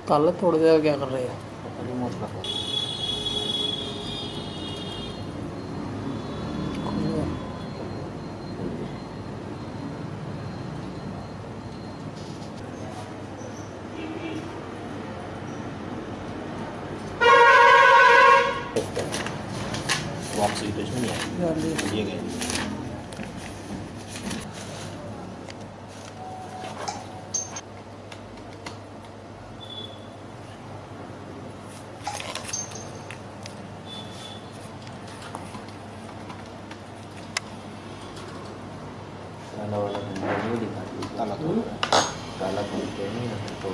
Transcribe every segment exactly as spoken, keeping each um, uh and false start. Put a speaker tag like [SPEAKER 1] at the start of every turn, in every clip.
[SPEAKER 1] ताला तोड़ देगा, क्या कर रहे हैं?
[SPEAKER 2] वापसी कुछ नहीं है, ये गए। ताला वाला नहीं दिखा, ताला तोड़ ताला खोलते नहीं ना तोड़।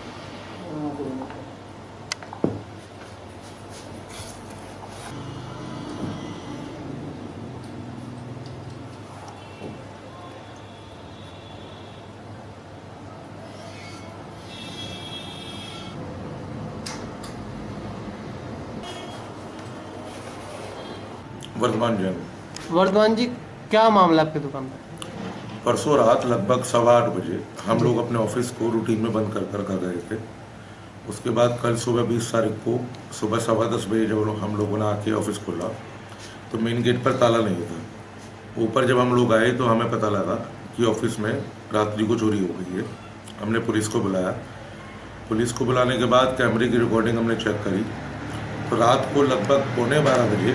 [SPEAKER 3] वर्धमान जैन।
[SPEAKER 1] वर्धमान जी, क्या मामला आपकी दुकान पर?
[SPEAKER 3] परसों रात लगभग सवा आठ बजे हम लोग अपने ऑफिस को रूटीन में बंद कर कर कर गए थे। उसके बाद कल सुबह बीस तारीख को सुबह सवा दस बजे जब हम लोगों ने आके ऑफिस खोला तो मेन गेट पर ताला नहीं था। ऊपर जब हम लोग आए तो हमें पता लगा कि ऑफिस में रात्रि को चोरी हो गई है। हमने पुलिस को बुलाया। पुलिस को बुलाने के बाद कैमरे की रिकॉर्डिंग हमने चेक करी तो रात को लगभग पौने बारह बजे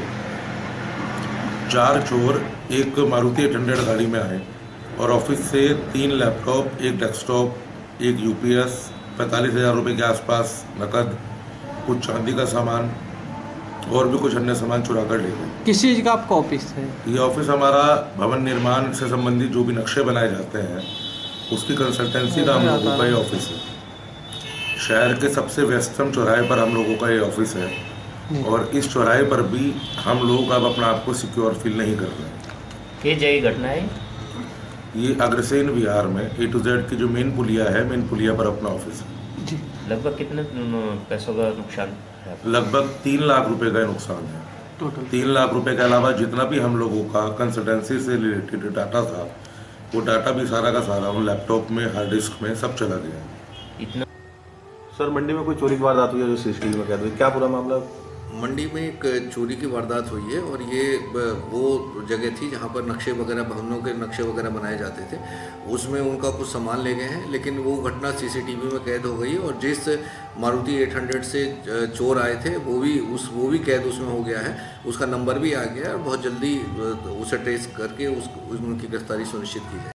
[SPEAKER 3] चार चोर एक मारुति एट हंड्रेड गाड़ी में आए और ऑफिस से तीन लैपटॉप, एक डेस्कटॉप, एक यूपीएस, पैंतालीस हज़ार रुपये के आसपास नकद, कुछ चांदी का सामान और भी कुछ अन्य सामान चुरा कर ले गए।
[SPEAKER 1] किस चीज़ का आपका ऑफिस है?
[SPEAKER 3] ये ऑफिस हमारा भवन निर्माण से संबंधित जो भी नक्शे बनाए जाते हैं उसकी कंसल्टेंसी का हम लोगों का ये ऑफिस है। शहर के सबसे व्यस्तम चौराहे पर हम लोगों का ये ऑफिस है और इस चौराहे पर भी हम लोग अब अपना आप को सिक्योर फील नहीं कर रहे हैं।
[SPEAKER 2] ये जगह घटना है,
[SPEAKER 3] ये अग्रसेन विहार में ए टू जेड की जो मेन पुलिया है, मेन पुलिया पर अपना ऑफिस है
[SPEAKER 1] जी।
[SPEAKER 2] लगभग कितने पैसों का नुकसान है?
[SPEAKER 3] लगभग तीन लाख रुपए का नुकसान है
[SPEAKER 1] टोटल।
[SPEAKER 3] तीन लाख रुपए के अलावा जितना भी हम लोगों का कंसल्टेंसी से रिलेटेड डाटा था वो डाटा भी सारा का सारा उन लैपटॉप में, हार्ड डिस्क में सब चला गया।
[SPEAKER 2] इतना
[SPEAKER 4] सर मंडी में कोई चोरी की वारदात हुई है जो सीसीटीवी में कैद हुई, क्या पूरा मामला?
[SPEAKER 5] मंडी में एक चोरी की वारदात हुई है और ये वो जगह थी जहाँ पर नक्शे वगैरह, भवनों के नक्शे वगैरह बनाए जाते थे। उसमें उनका कुछ सामान ले गए हैं, लेकिन वो घटना सीसीटीवी में कैद हो गई और जिस मारुति एट हंड्रेड से चोर आए थे वो भी उस वो भी कैद उसमें हो गया है। उसका नंबर भी आ गया और बहुत जल्दी उसे ट्रेस करके उस उनकी गिरफ्तारी सुनिश्चित की जाए।